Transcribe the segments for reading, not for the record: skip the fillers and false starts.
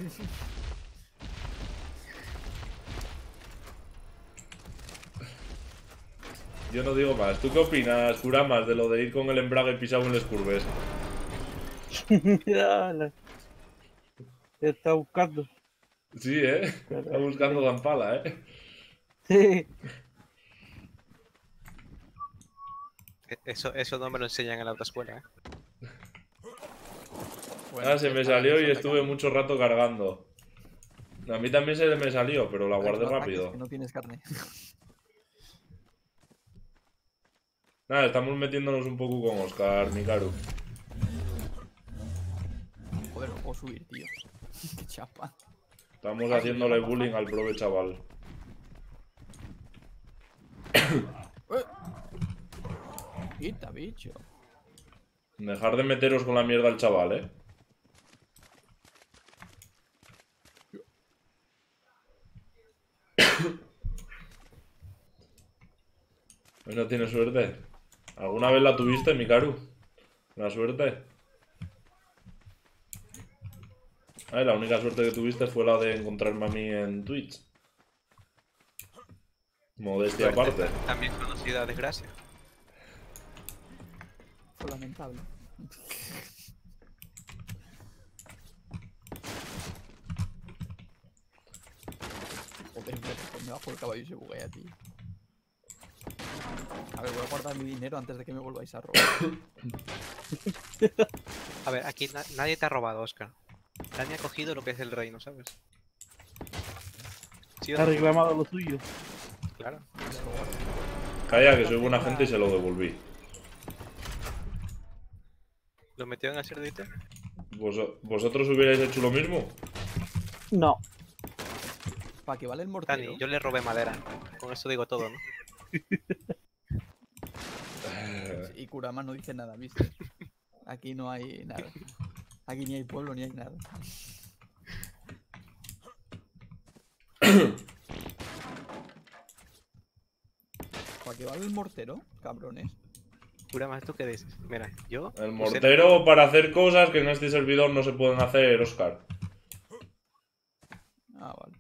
Yo no digo más. ¿Tú qué opinas, Kuramas, de lo de ir con el embrague pisado en las curvas? Ya, te está buscando. Sí, ¿eh? Está buscando Zampala, ¿eh? Sí. Eso no me lo enseñan en la autoescuela, ¿eh? Bueno, Ah, se ya me está, salió y está estuve atacando. mucho rato cargando. A mí también se me salió, pero la Vale, guardé no ataques, rápido. que no tienes carne. Nada, estamos metiéndonos un poco con Oscar, Mikaru. Joder, no puedo subir, tío. Qué chapa. Estamos Ah, haciéndole sí, baja. bullying al prove chaval. Quita, bicho. Dejar de meteros con la mierda al chaval, ¿eh? ¿No tienes suerte? ¿Alguna vez la tuviste, Mikaru? ¿La suerte? Ay, la única suerte que tuviste fue la de encontrarme a mí en Twitch. Modestia aparte. También conocida desgracia. Fue lamentable. Joder, me bajo el caballo y se buguea, tío. A ver, voy a guardar mi dinero antes de que me volváis a robar. A ver, aquí nadie te ha robado, Oscar. Nadie ha cogido lo que es el reino, ¿sabes? ¿Sí o Ha no? reclamado lo suyo. Claro. Calla, que soy buena gente y se lo devolví. ¿Lo metieron al cerdito? ¿Vosotros hubierais hecho lo mismo? No. ¿Para qué vale el mortero? Dani, yo le robé madera. Con eso digo todo, ¿no? Y Kurama no dice nada, ¿viste? Aquí no hay nada. Aquí ni hay pueblo ni hay nada. ¿Para qué vale el mortero, cabrones? Pura más, ¿tú qué dices? Mira, yo... El puse mortero para hacer cosas que en este servidor no se pueden hacer, Oscar. Ah, vale.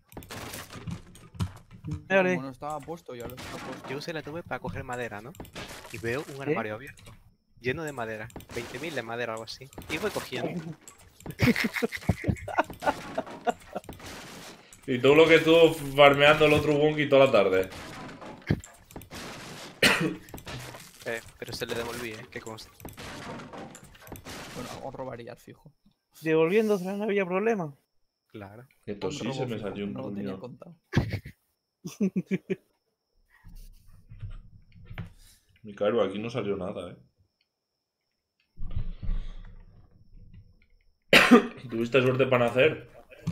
Dale. Como no estaba puesto, ya lo está puesto. Yo usé la tuve para coger madera, ¿no? Y veo un armario abierto. Lleno de madera. 20.000 de madera o algo así. Y voy cogiendo. Y todo lo que estuvo farmeando el otro Wonky toda la tarde. Pero se le devolví, que conste. Bueno, otro variar, fijo. Devolviéndosela no había problema. Claro. Que tosí robo se me fijo, salió un no lo tenía ruño. contado. Mikaru, aquí no salió nada, ¿Tuviste suerte para nacer?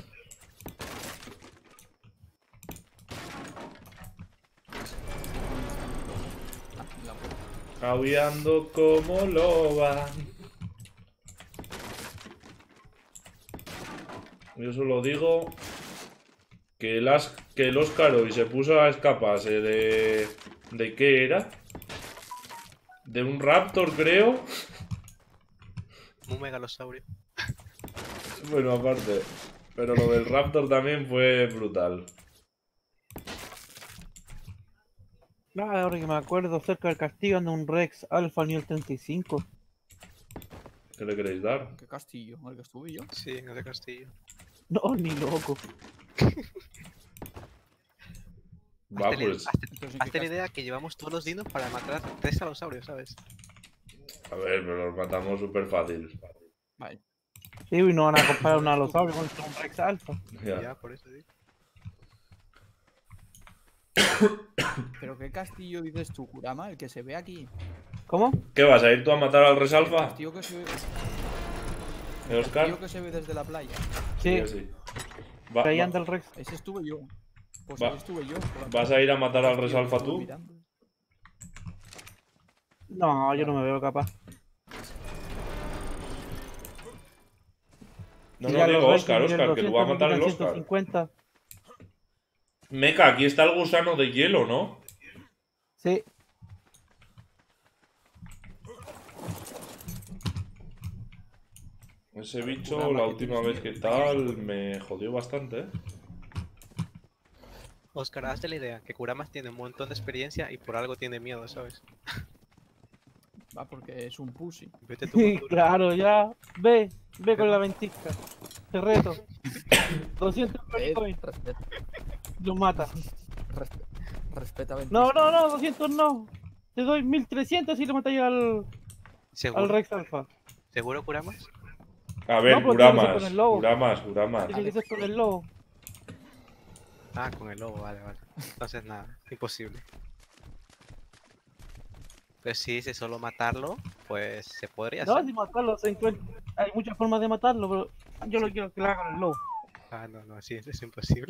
Ah, la puerta. Aullando como loba. Yo solo digo que el Oscar hoy se puso a escaparse de... ¿De qué era? De un raptor, creo. Un megalosaurio. Bueno, aparte. Pero lo del raptor también fue brutal. Ahora que me acuerdo, cerca del castillo anda un Rex Alpha nivel 35. ¿Qué le queréis dar? ¿Qué castillo? ¿El que estuve yo? Sí, en ese castillo. No, ni loco. Va, pues... Entonces, ¿en qué Hazte la idea que llevamos todos los dinos para matar 3 dinosaurios, ¿sabes? A ver, pero los matamos súper fácil. Vale. Sí, y no van a comparar un alosaurio contra un Rex Alpha. Ya. Por eso digo. ¿Pero qué castillo dices tú, Kurama? El que se ve aquí. ¿Cómo? ¿Qué vas a ir tú a matar al El Resalfa? castillo que se ve... ¿Eh, Oscar? castillo que se ve desde la playa. Sí, Sí. ahí anda el Rex. Ese estuve yo. Pues Va. ahí estuve yo. por la ¿Vas a ir a matar al castillo que Resalfa estuve tú? mirando. No, yo no me veo capaz. No, Ya no, los digo Rex Oscar, nivel Oscar, que lo va a 200 matar el me quitan Oscar. 150. Meca, aquí está el gusano de hielo, ¿no? Sí. Ese bicho, Kurama, la que última tienes vez que miedo. tal, me jodió bastante, ¿eh? Oscar, hazte la idea que Kuramas tiene un montón de experiencia y por algo tiene miedo, ¿sabes? Va porque es un pussy. Vete tú con tu... Claro, ya. Ve con Pero- la ventisca. Te reto. 200 Eh, coin. respeta, Lo mata. respeta No, Ventisca. no, no, 200 no. Te doy 1300 y le matáis al ¿Seguro? Rex Alpha. ¿Seguro Kuramas? A No, ver, pero tiene que ser con Kuramas, el lobo. Kuramas. Tiene que ser con el lobo. Ah, con el lobo, vale. Entonces nada, imposible. Pero si dice solo matarlo, pues se podría No, hacer. si matarlo se encuentra. Hay muchas formas de matarlo, pero yo lo quiero que lo haga con el lobo. Ah, no, sí, es imposible.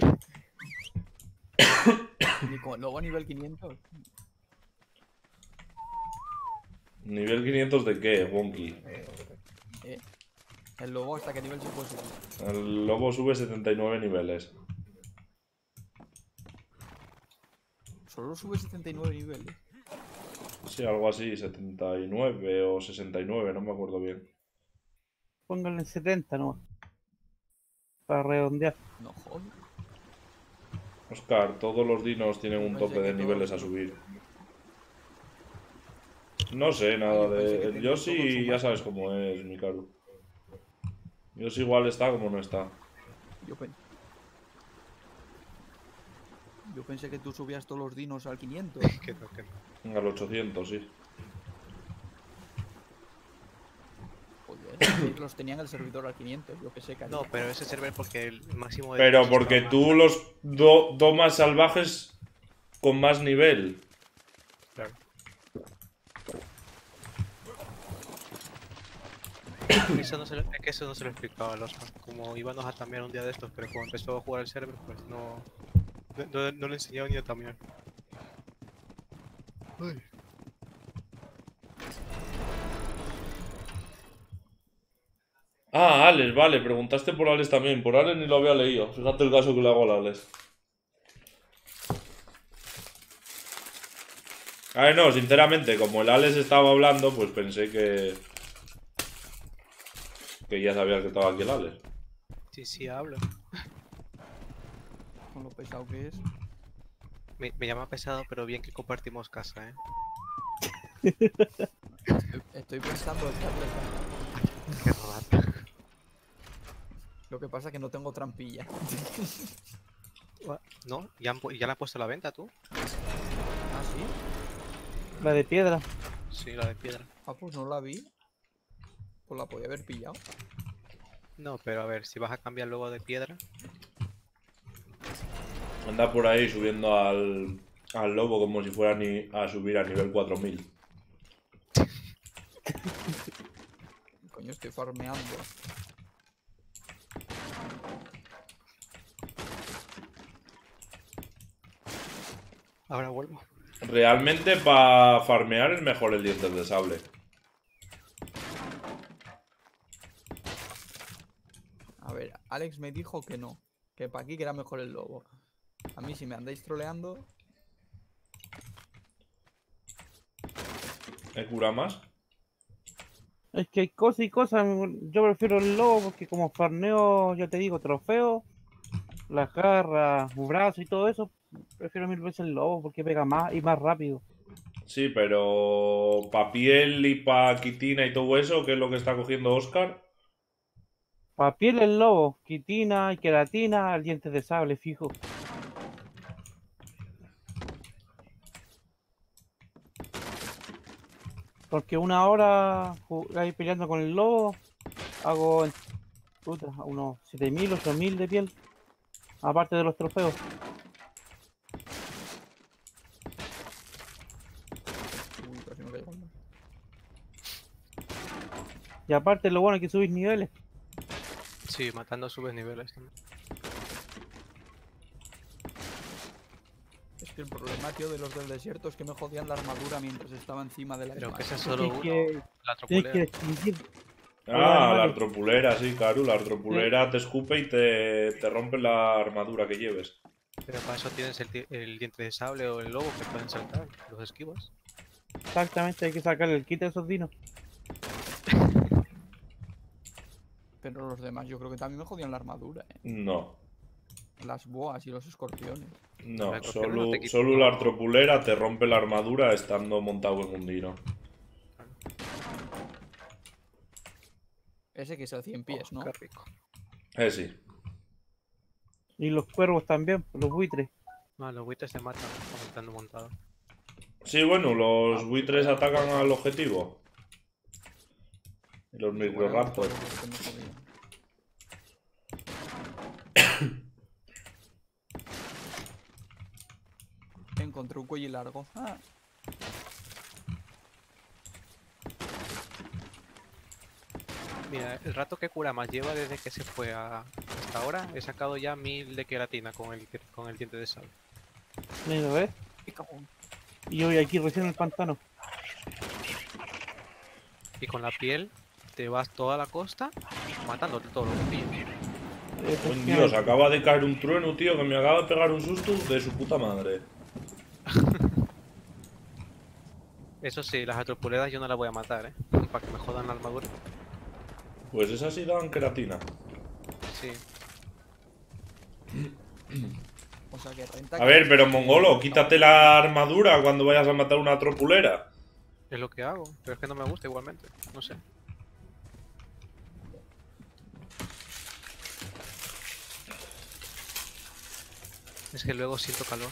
Ni con luego a nivel 500. ¿Nivel 500 de qué, Wonky? Eh, el lobo hasta qué nivel se puede subir. El lobo sube 79 niveles. Solo sube 79 niveles. Sí, algo así, 79 o 69, no me acuerdo bien. Pónganle en 70 nomás. Para redondear. No joder. Oscar, todos los dinos tienen Yo un pensé tope de que niveles a todos- subir. No sé nada yo pensé que de... tenían Yo todos sí, su ya sabes máximo. cómo es, Mikaru. Yo sí igual está como no está. Yo, yo pensé que tú subías todos los dinos al 500. Que no. Al 800, sí. Joder, los tenían el servidor al 500. Yo que sé, que No, pero ese server porque el máximo de... Pero dinos porque estaba tú los domas salvajes con más nivel. Claro. Eso no se lo, es que eso no se lo explicaba al Oscar. Como íbamos a tamear un día de estos, pero cuando empezó a jugar el server, pues no le enseñaba ni a tamear. Ah, Alex, vale, preguntaste por Alex también. Por Alex ni lo había leído. Fíjate el caso que le hago a Alex. A ver, no, sinceramente, como el Alex estaba hablando, pues pensé que ya sabía que estaba aquí el Alex. Sí, hablo. con lo pesado que es. Me llama pesado, pero bien que compartimos casa, ¿eh? Estoy pensando echarle Qué rata. Lo que pasa es que no tengo trampilla. ¿No? ¿Ya la han puesto a la venta tú? ¿Ah, sí? La de piedra. Sí, la de piedra. Ah, pues no la vi. Pues la podía haber pillado. No, pero a ver, si vas a cambiar luego de piedra... Anda por ahí subiendo al lobo como si fuera a subir a nivel 4000. Coño, estoy farmeando. Ahora vuelvo. Realmente para farmear es mejor el dientes de sable. A ver, Alex me dijo que no. Que para aquí que era mejor el lobo. A mí si me andáis troleando... ¿Me cura más? Es que hay cosas y cosas. Yo prefiero el lobo porque como farneo, ya te digo, trofeo, las garras, brazo y todo eso, prefiero mil veces el lobo porque pega más y más rápido. Sí, pero para piel y para quitina y todo eso, ¿qué es lo que está cogiendo Oscar? Para piel el lobo, quitina y queratina, el diente de sable, fijo. Porque una hora ahí peleando con el lobo, hago puta, unos 7000, 8000 de piel. Aparte de los trofeos. Uy, casi me caigo mal. Y aparte lo bueno es que subís niveles. Sí, matando subes niveles también. Es que el problema, tío, de los del desierto es que me jodían la armadura mientras estaba encima de la Pero que isla. ese es solo uno. La Tienes que tropulera. distinguir. Ah, la animales. artropulera, sí, Caru. La artropulera te escupe y te rompe la armadura que lleves. Pero para eso tienes el diente de sable o el lobo que pueden saltar, los esquivas. Exactamente, hay que sacarle el kit a esos dinos. Pero los demás yo creo que también me jodían la armadura, No, Las boas y los escorpiones. no, El escorpión no te quita- solo la no. artropulera te rompe la armadura estando montado en un dino. Ese que es el 100 pies, ¿no? Qué rico. Sí. Y los cuervos también, los buitres. No, los buitres se matan cuando están montados. Sí, bueno, los buitres atacan al objetivo. Y los microraptors. Que me jodían. Encontré un cuello largo. Ah, Mira, el rato que Kurama lleva desde que se fue hasta ahora, he sacado ya 1000 de queratina con el diente de sal. Mira, ¿ves? qué cagón. Y yo voy aquí recién en el pantano. Y con la piel te vas toda la costa matando todo lo que pilles. Buen Dios, acaba de caer un trueno, tío, que me acaba de pegar un susto de su puta madre. Eso sí, las atropuledas yo no las voy a matar, para que me jodan la armadura. Pues esas sí dan queratina. Sí. O sea que renta. A ver, pero mongolo, quítate la armadura cuando vayas a matar una tropulera. Es lo que hago, pero es que no me gusta igualmente. No sé. Es que luego siento calor.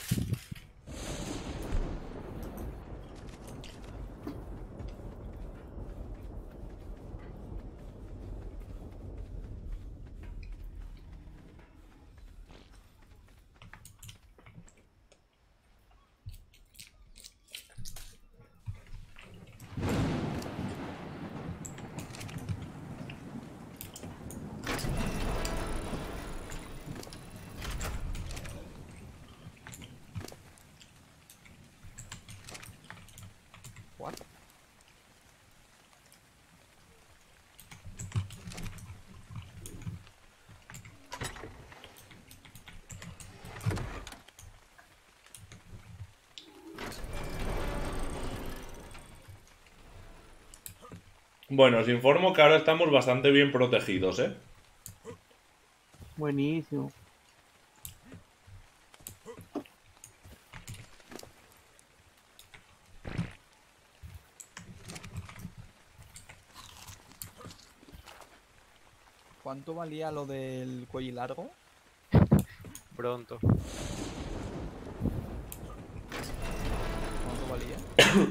What? Bueno, os informo que ahora estamos bastante bien protegidos, ¿eh? Buenísimo. ¿Cuánto valía lo del cuello largo? Pronto. ¿Cuánto valía?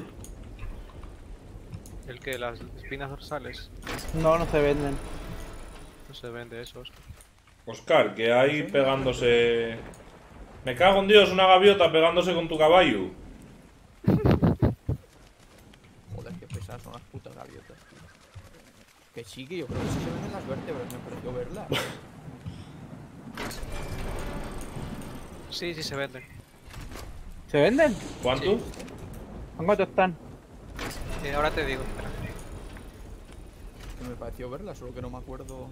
El que las espinas dorsales No, no se venden. no se vende esos. Oscar, que hay pegándose... Me cago en Dios, una gaviota pegándose con tu caballo. Joder, qué pesadas son las putas gaviotas. Que sí, que yo creo que sí se venden las vértebras, me pareció verlas. Sí, sí se venden. ¿Se venden? ¿Cuánto? Sí. ¿En cuánto están? Ahora te digo, espera. Que me pareció verlas, solo que no me acuerdo.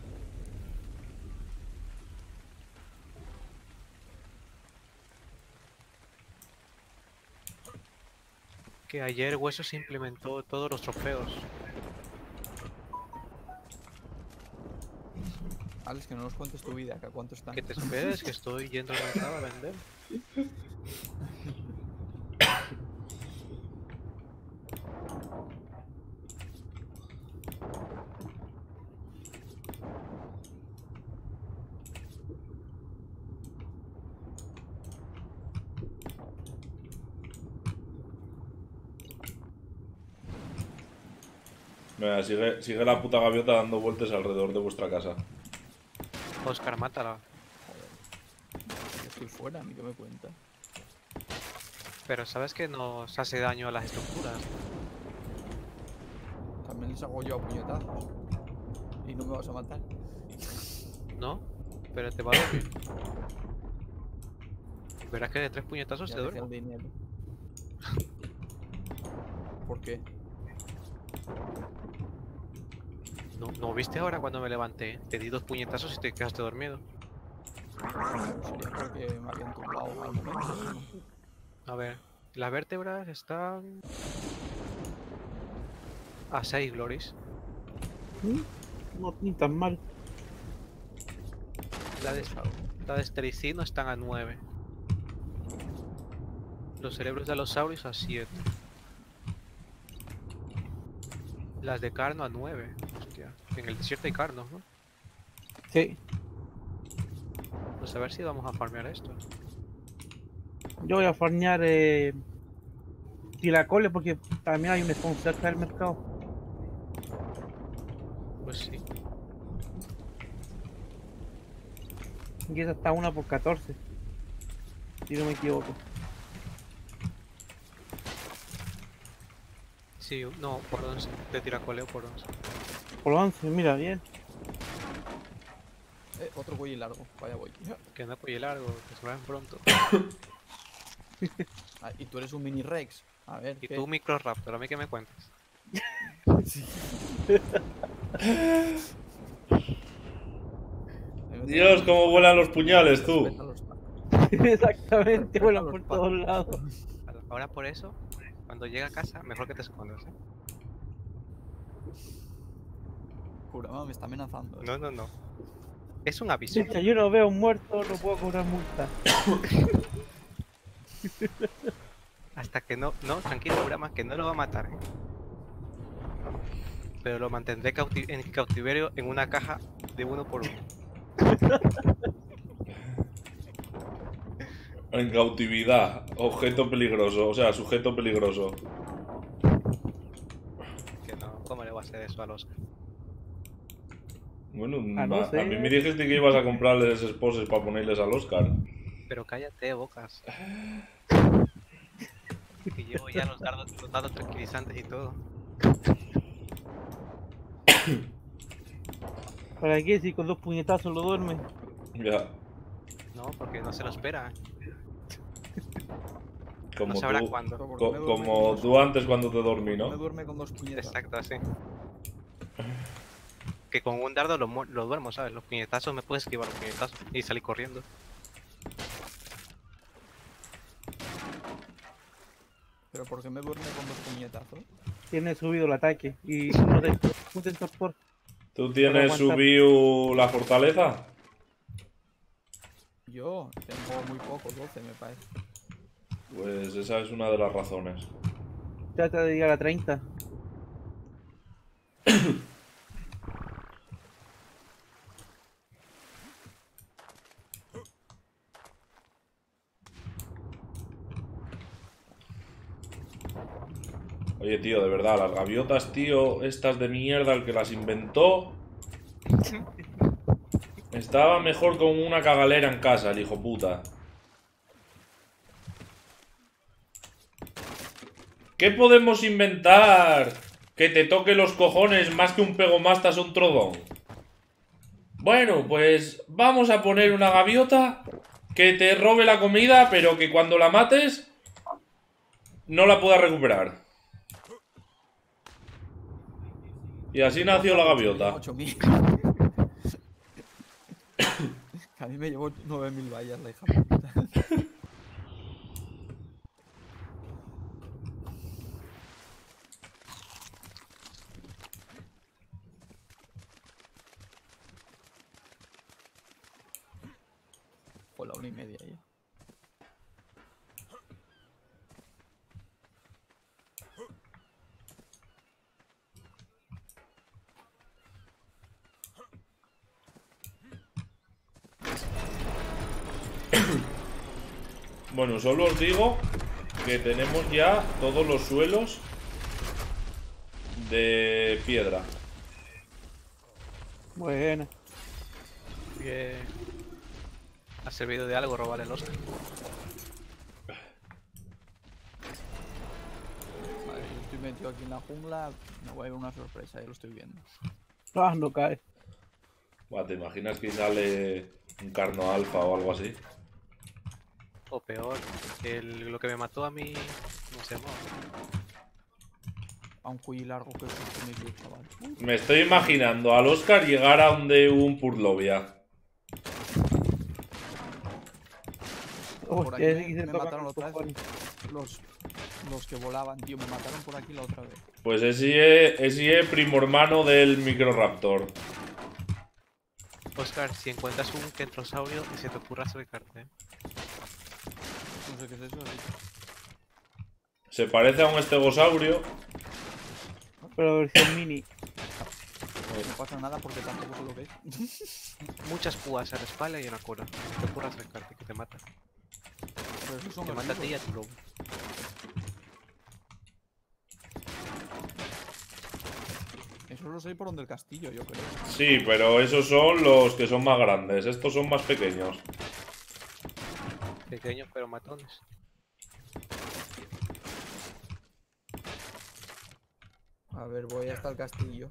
Que ayer Hueso se implementó todos los trofeos. Alex, que no nos cuentes tu vida, que a cuánto están. Que te esperes, que estoy yendo al mercado a vender. Venga, sigue la puta gaviota dando vueltas alrededor de vuestra casa. Oscar, mátala. Yo estoy fuera, a mí que me cuenta. Pero sabes que nos hace daño a las estructuras. También les hago yo a puñetazos. Y no me vas a matar. ¿No? Pero te va a doler. Verás que de 3 puñetazos Ya te dejé duele. el dinero. ¿Por qué? ¿No viste ahora cuando me levanté? Te di 2 puñetazos y te quedaste dormido. Sería porque me habían tumbado al momento. A ver, las vértebras están... a 6 glories. No ni tan mal. La de estericino están a 9. Los cerebros de Allosaurus a 7. Las de Carno a 9. Hostia. En el desierto hay Carnos, ¿no? Sí. Pues a ver si vamos a farmear esto. Yo voy a farnear Tiracoles porque también hay un spawn cerca del mercado. Pues sí. Y esa está una por 14. Si no me equivoco. Sí, no, por 11. De tiracoleo por 11. Por 11, mira, bien. Otro cuello largo. Vaya voy. Que no cuello largo, que se vayan pronto. Ah, y tú eres un mini Rex. A ver, Y ¿qué? tú, Microraptor, ¿a mí qué me cuentas? Sí. Dios, cómo vuelan los puñales, tú. Exactamente, vuelan los por patos. todos lados. Ahora por eso, cuando llega a casa, mejor que te escondas, ¿eh? Kurama me está amenazando. No, no, no. Es un aviso. Si yo no veo un muerto, no puedo cobrar multa. Hasta que no, tranquilo, Kurama, que no lo va a matar, ¿eh? Pero lo mantendré en cautiverio en una caja de 1 por 1. En cautividad. Objeto peligroso. O sea, sujeto peligroso. Que no, ¿cómo le va a hacer eso al Oscar? Bueno, no sé. a mí me dijiste que ibas a comprarles esposas para ponerles al Oscar. Pero cállate, bocas. Que llevo ya los dados tranquilizantes y todo. ¿Para qué? Si con 2 puñetazos lo duerme. Ya. No, porque no se lo espera. Como No sabrá tú, cuándo. como tú antes cuando te dormí, Me ¿no? duerme con 2 puñetas. Exacto, así. Que con un dardo lo duermo, ¿sabes? Los puñetazos me puedes esquivar los puñetazos y salir corriendo. Pero ¿por qué me duerme con 2 puñetazos? Tiene subido el ataque y un tensor. ¿Tú tienes aguantar. subido la fortaleza? Yo tengo muy poco, 12 me parece. Pues esa es una de las razones. Trata de llegar a 30. Oye, tío, de verdad, las gaviotas, tío, estas de mierda, el que las inventó, estaba mejor con una cagalera en casa, el hijo puta. ¿Qué podemos inventar que te toque los cojones más que un pegomastas o un trodón? Bueno, pues vamos a poner una gaviota que te robe la comida, pero que cuando la mates no la puedas recuperar. Y así nació la gaviota. 8000. Que a mí me llevó 9000 vallas la hija de puta. Fue la 1:30 ya. Bueno, solo os digo que tenemos ya todos los suelos de piedra. Bueno. Bien. ¿Ha servido de algo robar el Oscar? Vale, yo estoy metido aquí en la jungla. Me voy a ver una sorpresa, ya lo estoy viendo. Ah, no cae. Buah, ¿te imaginas que sale un carno alfa o algo así? O peor, lo que me mató a mí, no sé, no. A un cuello largo que es muy bien, chaval. Me estoy imaginando al Oscar llegar a donde un Purlovia. Por Hostia, aquí ese que se me toca mataron con otra vez. cojones. Los que volaban, tío, me mataron por aquí la otra vez. Pues ese es primo hermano del Microraptor. Oscar, si encuentras un kentrosaurio y se te ocurra acercarte, ¿eh? No sé qué es eso, así. Se parece a un estegosaurio. Pero versión mini. No pasa nada porque tampoco sé lo que es. Muchas púas a la espalda y una cola. Si te ocurra acercarte, que te mata. Pero esos son Te mata a ti y a herbívoros. tu lobo. Eso lo sé por donde el castillo, yo creo. Sí, pero esos son los que son más grandes. Estos son más pequeños. Pequeños pero matones. A ver, voy hasta el castillo.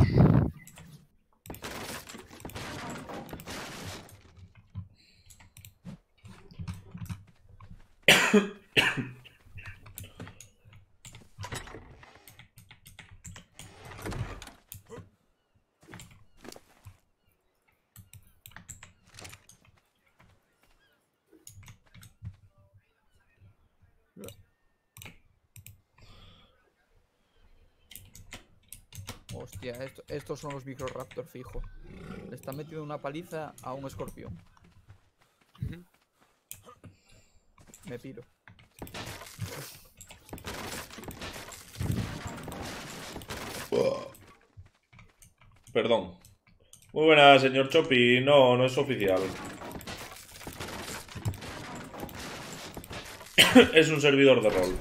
Hostia, estos son los Microraptor fijo. Le están metiendo una paliza a un escorpión. Ujú. Me piro. Perdón. Muy buena, señor Chopi. No, no es oficial. Es un servidor de rol.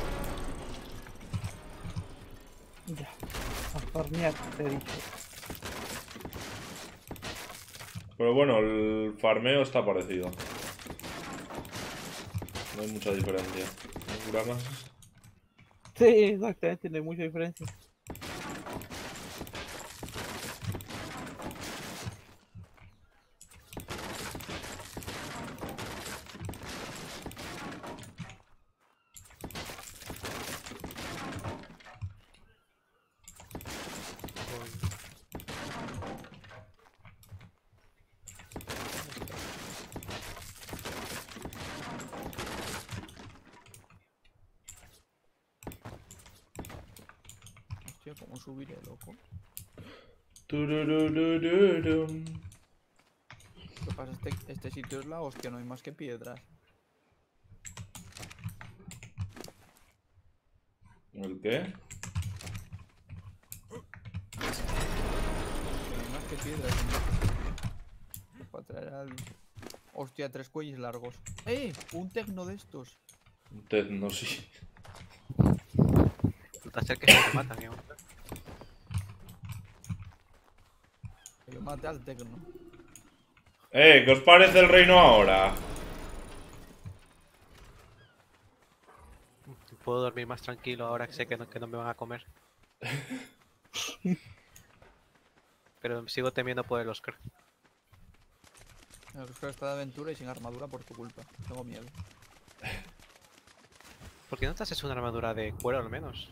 Ya. A farmear, te he dicho. Pero bueno, el farmeo está parecido. No hay mucha diferencia. ¿No cura más? Sí, exactamente, no hay mucha diferencia. Hostia, ¿cómo subiré, loco? Turururururum. Lo que pasa es que este sitio es la hostia, no hay más que piedras. ¿El qué? No hay más que piedras. Para traer al... Hostia, 3 cuellos largos. ¡Eh! Un tecno de estos. Un no sí. No te acerques que te matan, ¿eh? Yo maté al tecno. ¿Qué os parece el reino ahora? Puedo dormir más tranquilo ahora que sé que no me van a comer. Pero sigo temiendo por el Oscar. El Oscar está de aventura y sin armadura por tu culpa. Tengo miedo. ¿Por qué no te haces una armadura de cuero al menos?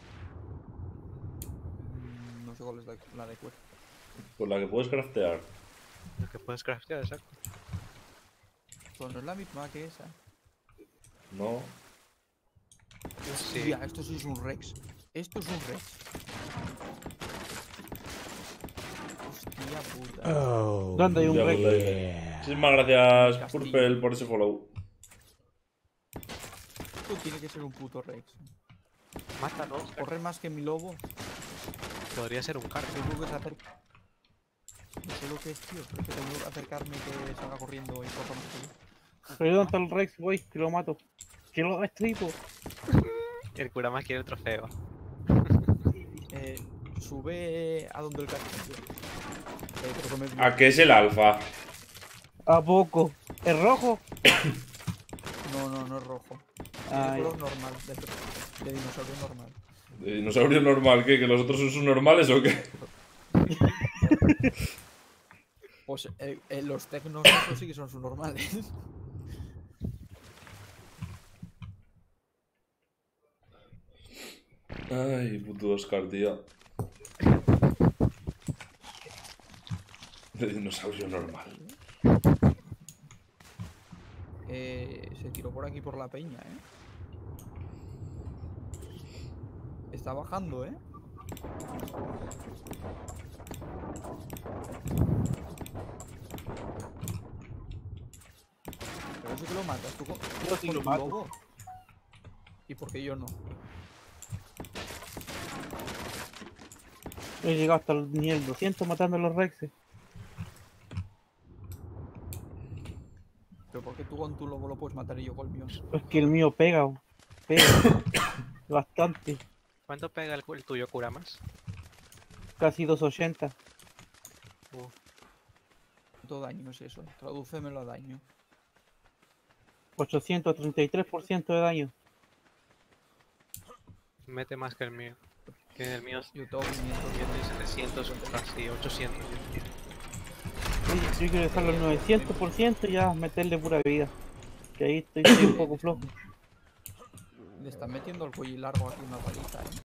No sé cuál es la de cuero. Por la que puedes craftear. Lo que puedes craftear, exacto. Pues no es la misma que esa. No. Sí. Hostia, esto sí es un Rex. Esto es un Rex. Hostia puta. ¿Dónde hay un Ya, rey? pues, muchísimas gracias, Castillo. Purple, por ese follow. Esto tiene que ser un puto Rex. Mátalo, Oscar. Corre más que mi lobo. Podría ser un carro. Tengo que saber. No sé lo que es, tío. Pero que tengo que acercarme y que salga corriendo y corra más que yo. Pero ¿dónde está el Rex, güey? Que lo mato. Que lo destripo. El cura más quiere el trofeo. Sube a donde el castillo. Creo que me... ¿A qué es el alfa? ¿A poco? ¿Es rojo? No es rojo. Ah, Es color normal, de dinosaurio normal. ¿De dinosaurio normal qué? ¿Que los otros son subnormales o qué? Pues los tecnos esos sí que son subnormales. Ay, puto Oscar, tío. De dinosaurio normal. Se tiró por aquí por la peña, Está bajando, matas? ¿Tú Yo sí con lo tu mato. lobo? ¿Y por qué yo no? He llegado hasta el nivel 200 matando a los Rexes. ¿Pero por qué tú con tu lobo lo puedes matar y yo con el mío? Es que el mío pega, pega bastante. ¿Cuánto pega el tuyo, Kuramas? Casi 280. ¿Cuánto daño es eso? Tradúcemelo a daño. 833% de daño. Mete más que el mío. Que el mío Yo tengo 500. tiene 700, casi 800. Yo quiero dejarlo al 900% y ya meterle pura vida. Que ahí estoy un poco flojo. Le están metiendo el cuello largo aquí una paliza,